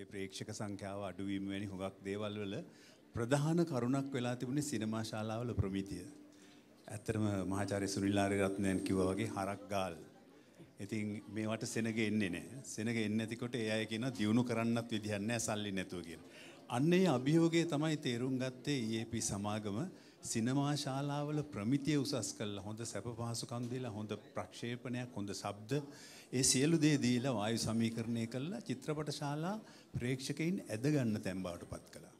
කාලේ ප්‍රේක්ෂක සංඛ්‍යාව අඩුවීම වැනි හුඟක් දේවල් වල ප්‍රධාන කරුණක් වෙලා තිබුණේ සිනමා ශාලාවල ප්‍රමිතිය. ඇත්තටම මහාචාර්ය සුනිල් ආරියරත්නයන් කිව්වා වගේ හරක් ගාල්. ඉතින් මේවට සෙනග එන්නේ නැහැ. සෙනග එන්නේ නැතිකොට ඒ අය කියනවා දියුණු කරන්නත් විදිහක් නැහැ සල්ලි නැතුව කියලා. අන්න ඒ අභියෝගය තමයි තේරුම් ගත්තේ EAP සමාගම සිනමා ශාලාවල ප්‍රමිතිය උසස් කළා. හොඳ සැප පහසුකම් දීලා හොඳ ප්‍රක්ෂේපණයක් හොඳ ශබ්ද ඒ සියලු දේ දීලා වායු සමීකරණය කළා චිත්‍රපට ශාලා ප්‍රේක්ෂකයින් ඇද ගන්න තැන් බවට පත් කළා.